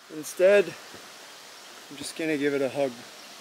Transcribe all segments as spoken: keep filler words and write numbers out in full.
Instead, I'm just gonna give it a hug.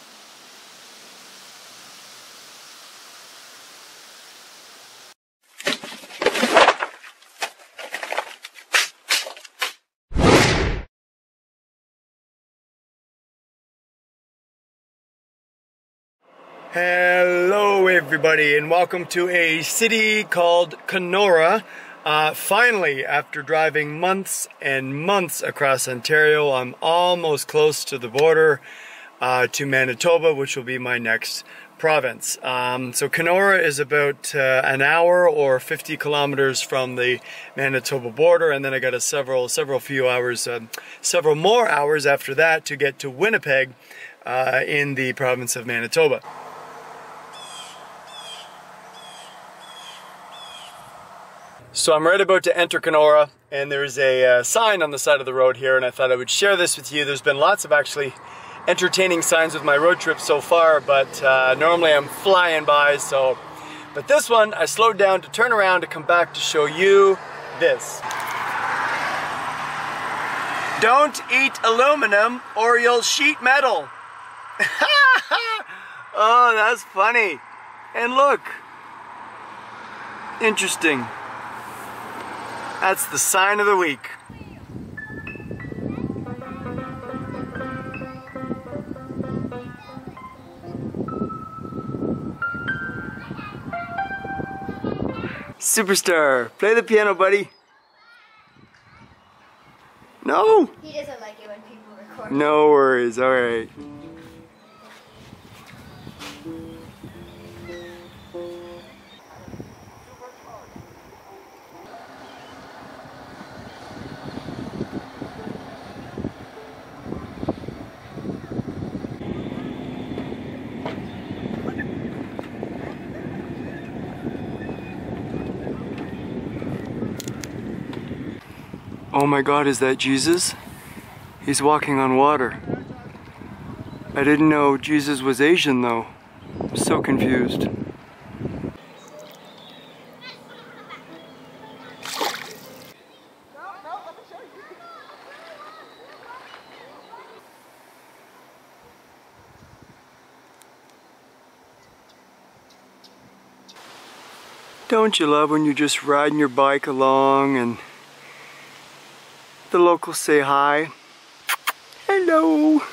Hello everybody, and welcome to a city called Kenora. Uh, finally, after driving months and months across Ontario, I'm almost close to the border uh, to Manitoba, which will be my next province. Um, so Kenora is about uh, an hour or fifty kilometers from the Manitoba border, and then I got a several, several few hours, uh, several more hours after that to get to Winnipeg uh, in the province of Manitoba. So I'm right about to enter Kenora, and there's a uh, sign on the side of the road here, and I thought I would share this with you. There's been lots of actually entertaining signs with my road trip so far, but uh, normally I'm flying by, so... But this one, I slowed down to turn around to come back to show you this. Don't eat aluminum or you'll sheet metal. Oh, that's funny. And look. Interesting. That's the sign of the week. Superstar, play the piano, buddy. No? He doesn't like it when people record. No worries, alright. Oh my God, is that Jesus? He's walking on water. I didn't know Jesus was Asian though. I'm so confused. Don't you love when you're just riding your bike along and the locals say hi? Hello.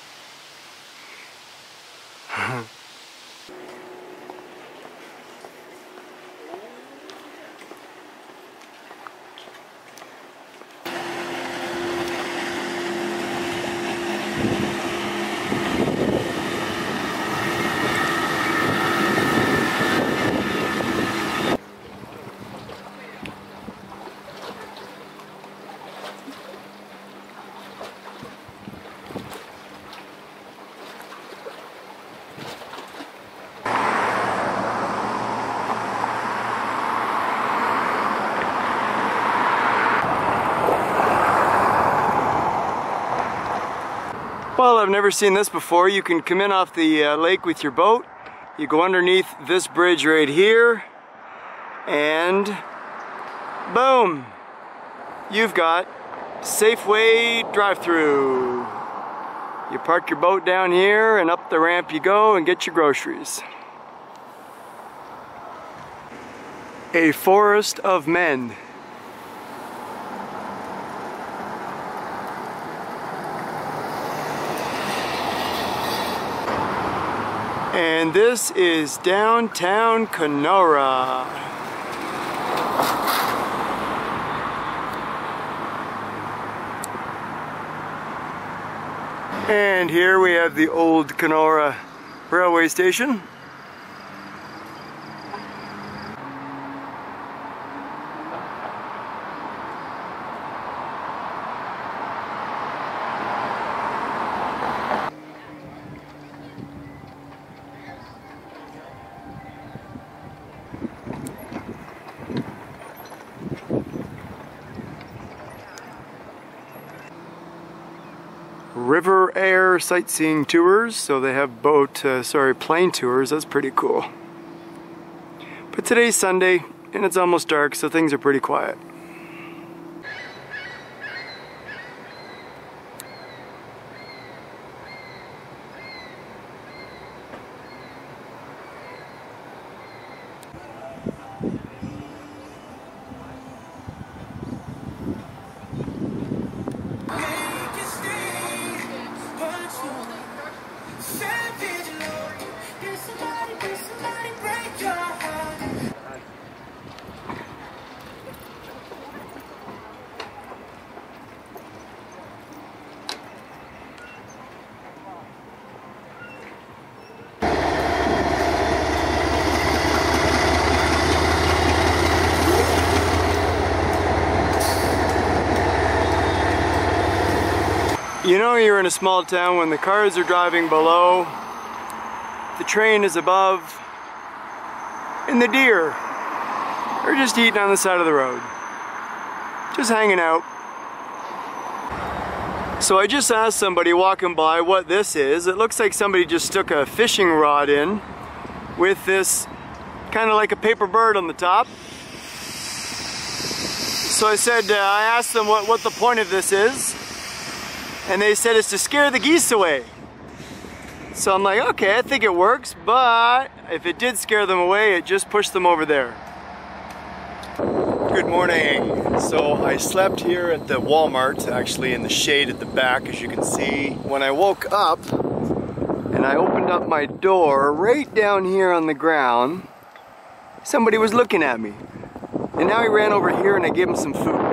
Well, I've never seen this before. You can come in off the uh, lake with your boat. You go underneath this bridge right here, and boom! You've got Safeway drive-through. You park your boat down here, and up the ramp you go and get your groceries. A forest of men. And this is downtown Kenora. And here we have the old Kenora railway station. River Air sightseeing tours, so they have boat, uh, sorry, plane tours. That's pretty cool. But today's Sunday, and it's almost dark, so things are pretty quiet. You know you're in a small town when the cars are driving below, the train is above, and the deer are just eating on the side of the road. Just hanging out. So I just asked somebody walking by what this is. It looks like somebody just stuck a fishing rod in with this kind of like a paper bird on the top. So I said, uh, I asked them what, what the point of this is. And they said it's to scare the geese away. So I'm like, okay, I think it works, but if it did scare them away, it just pushed them over there. Good morning. So I slept here at the Walmart, actually in the shade at the back, as you can see. When I woke up and I opened up my door, right down here on the ground, somebody was looking at me. And now he ran over here and I gave him some food.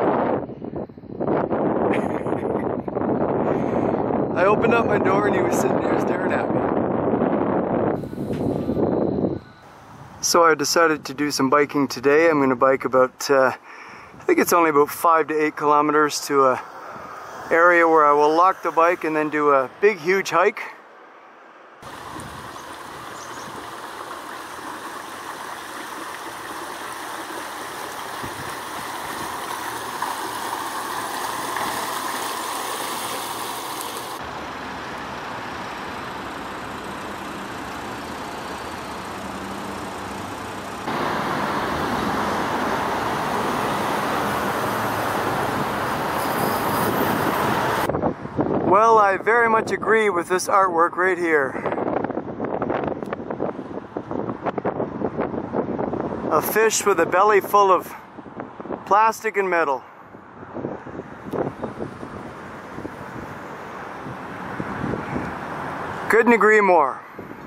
I opened up my door and he was sitting there staring at me. So I decided to do some biking today. I'm going to bike about, uh, I think it's only about five to eight kilometers to a area where I will lock the bike and then do a big, huge hike. Well, I very much agree with this artwork right here. A fish with a belly full of plastic and metal. Couldn't agree more.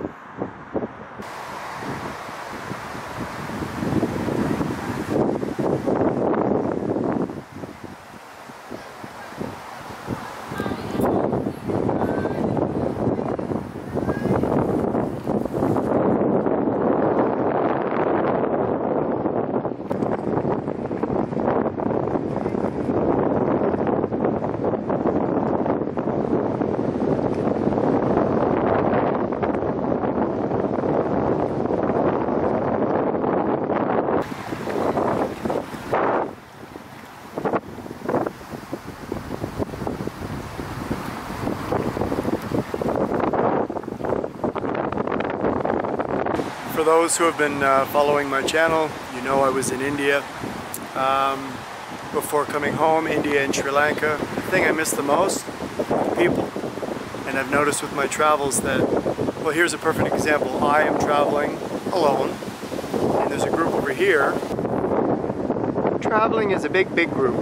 For those who have been uh, following my channel, you know I was in India um, before coming home, India and Sri Lanka. The thing I miss the most, people. And I've noticed with my travels that, well, here's a perfect example. I am traveling alone, and there's a group over here. Traveling is a big, big group.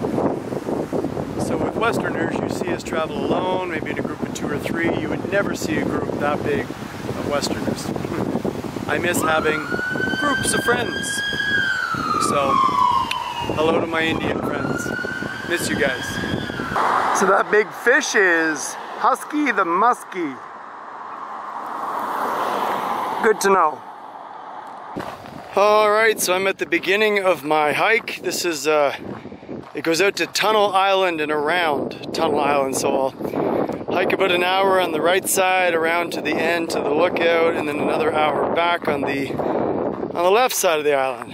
So with Westerners, you see us travel alone, maybe in a group of two or three. You would never see a group that big of Westerners. I miss having groups of friends. So, hello to my Indian friends. Miss you guys. So that big fish is Husky the Muskie. Good to know. Alright, so I'm at the beginning of my hike. This is, uh, it goes out to Tunnel Island and around Tunnel Island, so I'll hike about an hour on the right side around to the end to the lookout, and then another hour back on the on the left side of the island.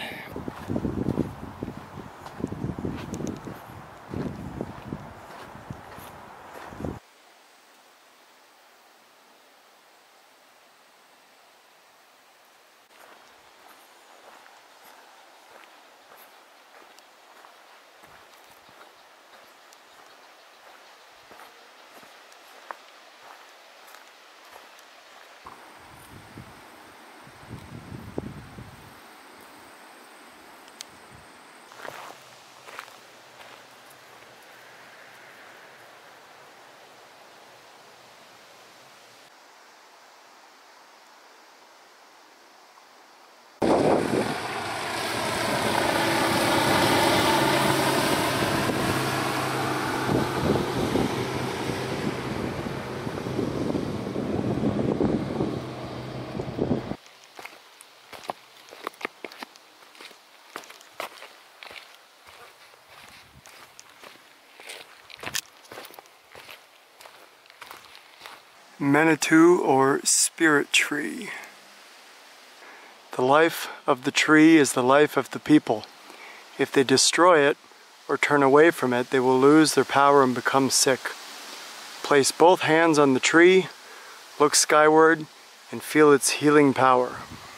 Manitoba or spirit tree. The life of the tree is the life of the people. If they destroy it or turn away from it, they will lose their power and become sick. Place both hands on the tree, look skyward, and feel its healing power.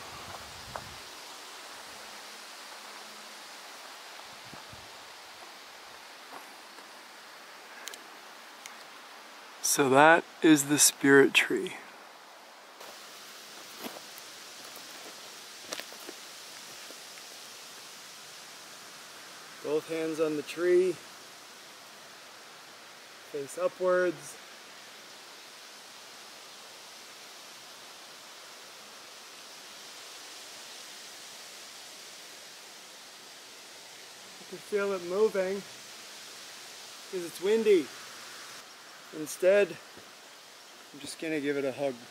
So that is the spirit tree. Both hands on the tree, face upwards. You can feel it moving because it's windy. Instead, I'm just gonna give it a hug.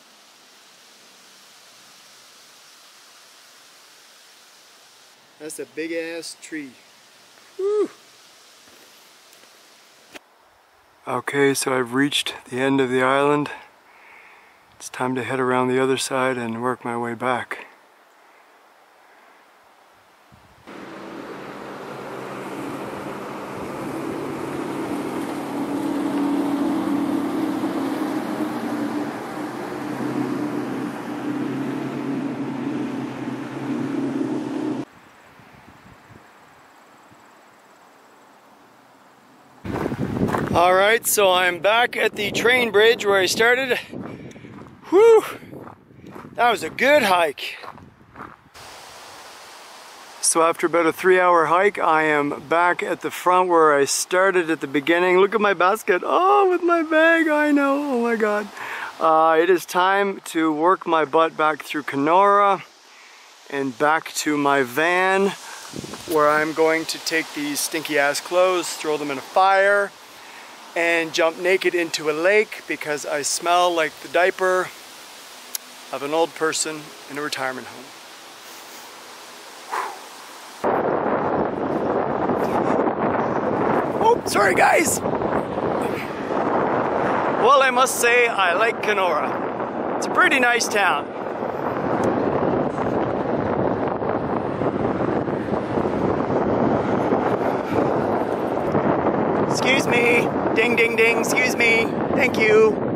That's a big ass tree. Woo! Okay, so I've reached the end of the island. It's time to head around the other side and work my way back. Alright, so I'm back at the train bridge where I started. Whew! That was a good hike. So after about a three hour hike, I am back at the front where I started at the beginning. Look at my basket. Oh, with my bag, I know. Oh my God. Uh, it is time to work my butt back through Kenora and back to my van where I'm going to take these stinky ass clothes, throw them in a fire, and jump naked into a lake because I smell like the diaper of an old person in a retirement home. Oh, sorry guys! Well, I must say I like Kenora. It's a pretty nice town. Excuse me. Ding, ding, ding. Excuse me. Thank you.